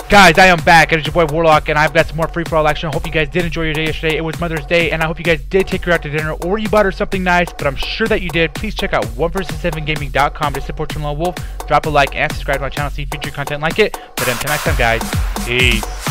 Guys, I am back, and it's your boy Warlock, and I've got some more free-for-all action. I hope you guys did enjoy your day yesterday. It was Mother's Day, and I hope you guys did take her out to dinner, or you bought her something nice, but I'm sure that you did. Please check out 1vs7gaming.com to support your lone wolf. Drop a like and subscribe to my channel to see future content like it. But until next time, guys, peace.